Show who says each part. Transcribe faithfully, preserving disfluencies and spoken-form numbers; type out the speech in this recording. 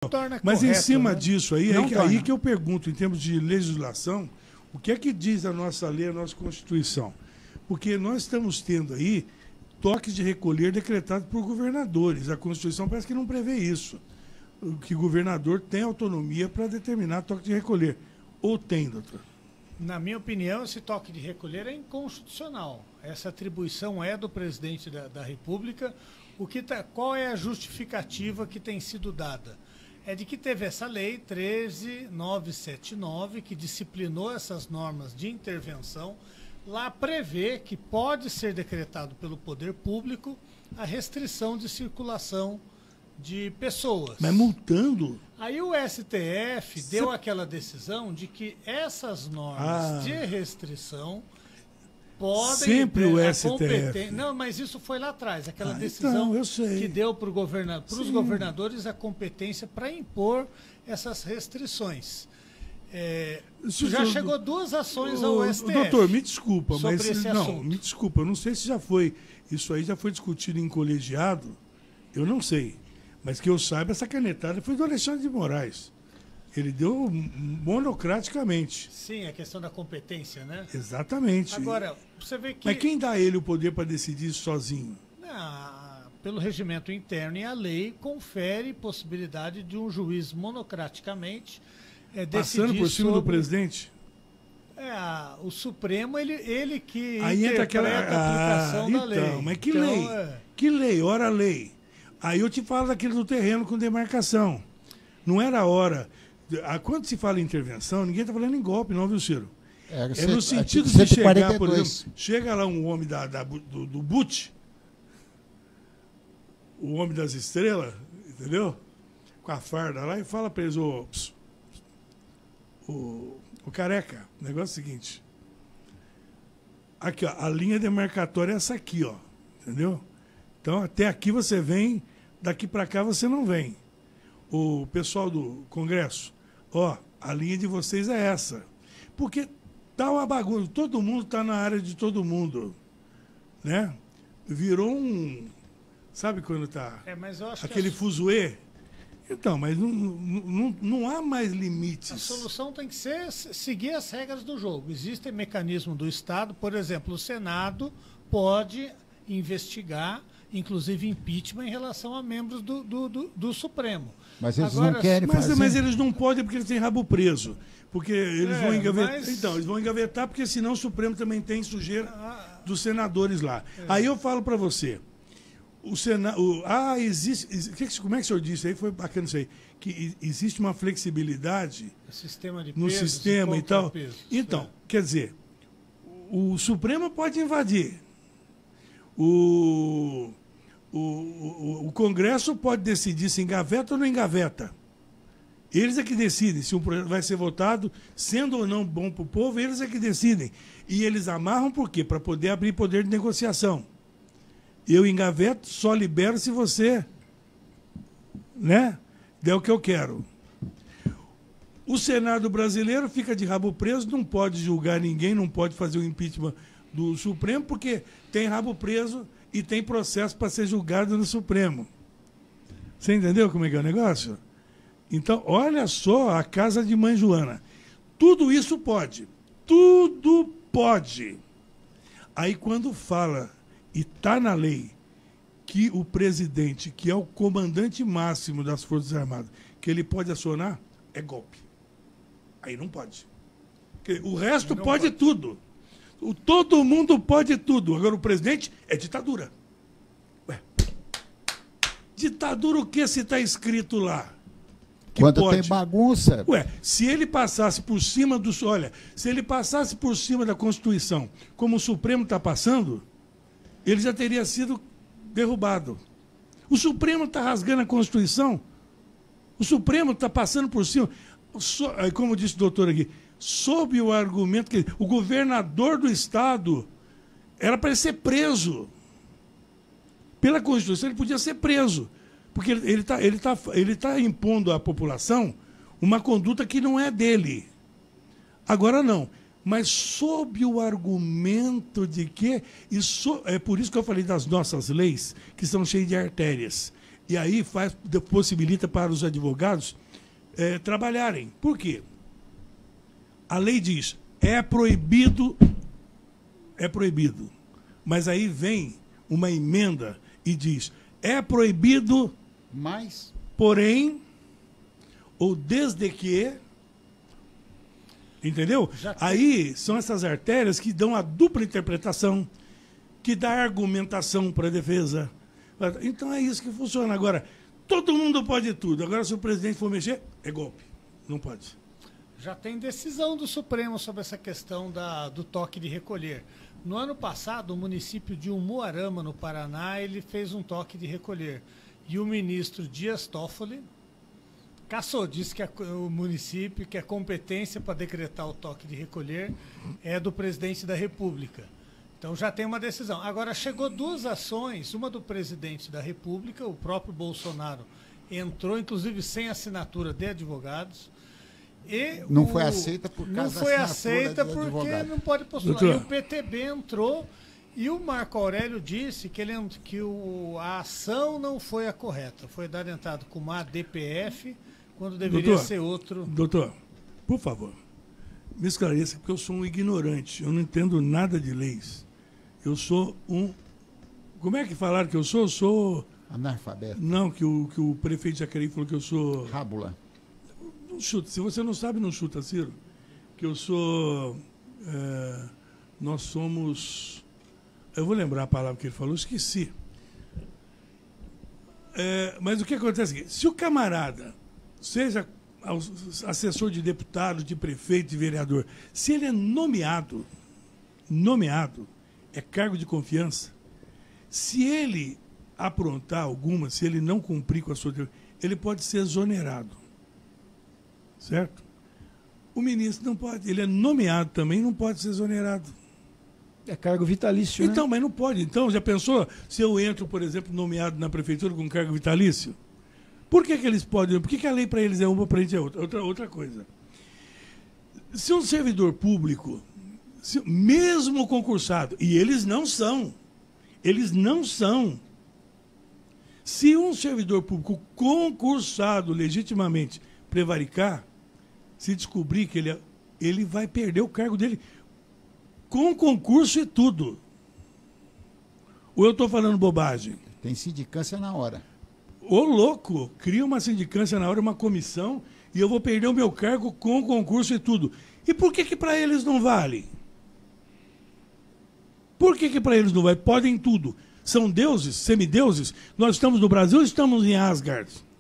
Speaker 1: torna
Speaker 2: Mas
Speaker 1: correto,
Speaker 2: em cima
Speaker 1: né?
Speaker 2: disso aí,
Speaker 1: Não
Speaker 2: aí, que-
Speaker 1: torna.
Speaker 2: aí que eu pergunto, em termos de legislação, o que é que diz a nossa lei, a nossa Constituição? Porque nós estamos tendo aí toques de recolher decretados por governadores. A Constituição parece que não prevê isso. O que o governador tem autonomia para determinar toque de recolher. Ou tem, doutor?
Speaker 1: Na minha opinião, esse toque de recolher é inconstitucional. Essa atribuição é do presidente da, da República. O que tá, qual é a justificativa que tem sido dada? É de que teve essa lei treze mil novecentos e setenta e nove, que disciplinou essas normas de intervenção. Lá prevê que pode ser decretado pelo poder público a restrição de circulação de pessoas.
Speaker 2: Mas multando?
Speaker 1: Aí o S T F
Speaker 2: Cê...
Speaker 1: deu aquela decisão de que essas normas
Speaker 2: ah.
Speaker 1: de restrição podem...
Speaker 2: Sempre o
Speaker 1: a
Speaker 2: S T F.
Speaker 1: competen... Não, mas isso foi lá atrás. Aquela
Speaker 2: ah,
Speaker 1: decisão
Speaker 2: então, eu sei.
Speaker 1: que deu para governa... os governadores a competência para impor essas restrições. É, já chegou duas ações ao S T F.
Speaker 2: Doutor, me desculpa,
Speaker 1: sobre
Speaker 2: mas
Speaker 1: esse
Speaker 2: não,
Speaker 1: assunto.
Speaker 2: me desculpa, eu não sei se já foi, isso aí já foi discutido em colegiado, eu não sei, mas que eu saiba, essa canetada foi do Alexandre de Moraes. Ele deu monocraticamente.
Speaker 1: Sim, a questão da competência, né?
Speaker 2: Exatamente.
Speaker 1: Agora, você vê que...
Speaker 2: Mas quem dá a ele o poder para decidir isso sozinho?
Speaker 1: Ah, pelo regimento interno e a lei confere possibilidade de um juiz monocraticamente é,
Speaker 2: passando por cima
Speaker 1: sobre...
Speaker 2: do presidente?
Speaker 1: É, a, o Supremo, ele, ele que
Speaker 2: aí entra aquela
Speaker 1: a aplicação
Speaker 2: ah,
Speaker 1: da
Speaker 2: então,
Speaker 1: lei.
Speaker 2: Mas que
Speaker 1: então,
Speaker 2: lei?
Speaker 1: É...
Speaker 2: Que lei? Ora lei. Aí eu te falo daquele do terreno com demarcação. Não era a hora. Quando se fala em intervenção, ninguém está falando em golpe, não, viu, Ciro? É, é no sentido de chegar, por exemplo, chega lá um homem da, da, do, do B U T, o homem das estrelas, entendeu? Com a farda lá e fala para eles, ô, ps, o, o careca, o negócio é o seguinte, aqui, ó, a linha demarcatória é essa aqui, ó, entendeu? Então, até aqui você vem, daqui para cá você não vem. O pessoal do Congresso, ó, a linha de vocês é essa. Porque tá uma bagunça, todo mundo está na área de todo mundo, né? Virou um, sabe quando tá
Speaker 1: é, mas eu acho
Speaker 2: aquele
Speaker 1: que a...
Speaker 2: fuzuê? Então, mas não, não, não há mais limites.
Speaker 1: A solução tem que ser seguir as regras do jogo. Existem mecanismos do Estado, por exemplo, o Senado pode investigar, inclusive impeachment, em relação a membros do, do, do, do Supremo.
Speaker 3: Mas eles
Speaker 1: Agora,
Speaker 3: não querem
Speaker 2: mas,
Speaker 3: fazer.
Speaker 2: Mas eles não podem porque eles têm rabo preso. Porque eles
Speaker 1: é,
Speaker 2: vão engavetar.
Speaker 1: Mas...
Speaker 2: Então, eles vão engavetar porque senão o Supremo também tem sujeira
Speaker 1: ah,
Speaker 2: dos senadores lá.
Speaker 1: É.
Speaker 2: Aí eu falo para você, o Sena... o... ah, existe... Como é que o senhor disse aí? Foi bacana isso aí. Que existe uma flexibilidade
Speaker 1: sistema de
Speaker 2: no
Speaker 1: pesos
Speaker 2: sistema e tal.
Speaker 1: Pesos.
Speaker 2: Então,
Speaker 1: é.
Speaker 2: quer dizer, o Supremo pode invadir. O... O, o, o Congresso pode decidir se engaveta ou não engaveta. Eles é que decidem se um projeto vai ser votado, sendo ou não bom para o povo, eles é que decidem. E eles amarram por quê? Para poder abrir poder de negociação. Eu engaveto, só libero se você, né, der o que eu quero. O Senado brasileiro fica de rabo preso, não pode julgar ninguém, não pode fazer o impeachment do Supremo, porque tem rabo preso e tem processo para ser julgado no Supremo. Você entendeu como é que é o negócio? Então, olha só a casa de Mãe Joana. Tudo isso pode. Tudo pode. Aí, quando fala, e está na lei, que o presidente, que é o comandante máximo das Forças Armadas, que ele pode acionar, é golpe. Aí não pode. O resto pode, pode tudo. O, todo mundo pode tudo. Agora, o presidente é ditadura. Ué. Ditadura o que se está escrito lá? Que
Speaker 3: Quando
Speaker 2: pode.
Speaker 3: tem bagunça...
Speaker 2: Ué, se ele passasse por cima do... Olha, se ele passasse por cima da Constituição, como o Supremo está passando, ele já teria sido derrubado. O Supremo está rasgando a Constituição. O Supremo está passando por cima. So, como disse o doutor aqui, sob o argumento que o governador do Estado era para ele ser preso. Pela Constituição, ele podia ser preso. Porque ele está ele tá, ele tá impondo à população uma conduta que não é dele. Agora não. Mas sob o argumento de que... E so, é por isso que eu falei das nossas leis, que são cheias de artérias. E aí faz, possibilita para os advogados é, trabalharem. Por quê? A lei diz, é proibido, é proibido. Mas aí vem uma emenda e diz, é proibido,
Speaker 3: mas,
Speaker 2: porém, ou desde que, entendeu? Aí são essas artérias que dão a dupla interpretação, que dá argumentação para a defesa. Então é isso que funciona. Agora, todo mundo pode tudo. Agora, se o presidente for mexer, é golpe. Não pode.
Speaker 1: Já tem decisão do Supremo sobre essa questão da, do toque de recolher. No ano passado, o município de Umuarama, no Paraná, ele fez um toque de recolher. E o ministro Dias Toffoli cassou, disse que a, o município, que a competência para decretar o toque de recolher é do presidente da República. Então já tem uma decisão. Agora, chegou duas ações, uma do presidente da República, o próprio Bolsonaro entrou, inclusive sem assinatura de advogados. E
Speaker 3: não
Speaker 1: o,
Speaker 3: foi aceita por causa
Speaker 1: Não foi
Speaker 3: da
Speaker 1: aceita
Speaker 3: do
Speaker 1: porque
Speaker 3: advogado.
Speaker 1: não pode postular.
Speaker 2: Doutor.
Speaker 1: E o P T B entrou e o Marco Aurélio disse que, ele, que o, a ação não foi a correta. Foi dado entrada com uma D P F, quando deveria
Speaker 2: Doutor,
Speaker 1: ser outro.
Speaker 2: Doutor, por favor, me esclareça, porque eu sou um ignorante. Eu não entendo nada de leis. Eu sou um... Como é que falaram que eu sou? Eu sou...
Speaker 3: Analfabeto.
Speaker 2: Não, que o, que o prefeito Jacareí falou que eu sou...
Speaker 3: Rábula.
Speaker 2: Não chuta. Se você não sabe, não chuta, Ciro. Que eu sou... É, nós somos... Eu vou lembrar a palavra que ele falou, esqueci. É, mas o que acontece aqui? Se o camarada, seja assessor de deputado, de prefeito, de vereador, se ele é nomeado, nomeado, é cargo de confiança, se ele aprontar alguma, se ele não cumprir com a sua... ele pode ser exonerado. Certo? O ministro não pode. Ele é nomeado também, não pode ser exonerado.
Speaker 4: É cargo vitalício,
Speaker 2: Então,
Speaker 4: né?
Speaker 2: mas não pode. Então, já pensou se eu entro, por exemplo, nomeado na prefeitura com cargo vitalício? Por que que eles podem? Por que que a lei para eles é uma, para a gente é outra? Outra, outra coisa. Se um servidor público, se, mesmo concursado, e eles não são, eles não são, se um servidor público concursado legitimamente prevaricar, se descobrir que ele, é, ele vai perder o cargo dele com concurso e tudo. Ou eu estou falando bobagem?
Speaker 3: Tem sindicância na hora.
Speaker 2: Ô louco, cria uma sindicância na hora, uma comissão, e eu vou perder o meu cargo com concurso e tudo. E por que que para eles não vale? Por que que para eles não vale? Podem tudo. São deuses, semideuses. Nós estamos no Brasil ou estamos em Asgard?